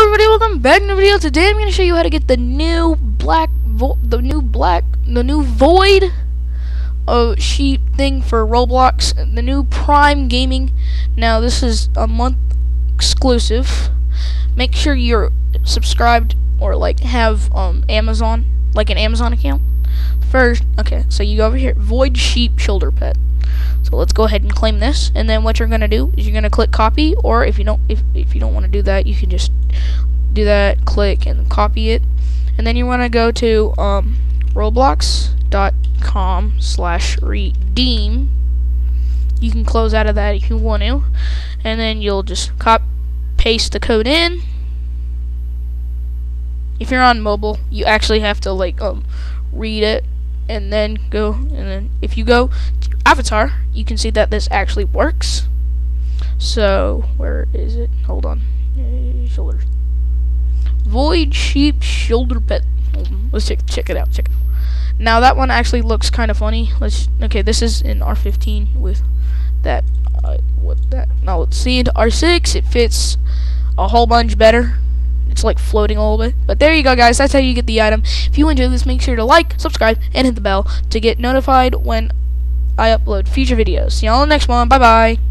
everybody, welcome back to the video. Today I'm going to show you how to get the new void sheep thing for Roblox, the new Prime Gaming. Now this is a month exclusive. Make sure you're subscribed or have Amazon, an Amazon account. First, okay, so you go over here, void sheep shoulder pet. So let's go ahead and claim this, and then what you're gonna do is you're gonna click copy, or if you don't want to do that, you can just do that, click and copy it, and then you want to go to roblox.com/redeem. You can close out of that if you want to, and then you'll just paste the code in. If you're on mobile, you actually have to read it, and then if you go to avatar, you can see that this actually works. So where is it? Hold on. Shoulders. Void sheep shoulder pet. Let's check it out. Now that one actually looks kind of funny. Okay, this is in R15 with that. Now let's see into R6. It fits a whole bunch better. It's floating a little bit. But there you go, guys. That's how you get the item. If you enjoyed this, make sure to like, subscribe, and hit the bell to get notified when I upload future videos. See y'all in the next one. Bye bye.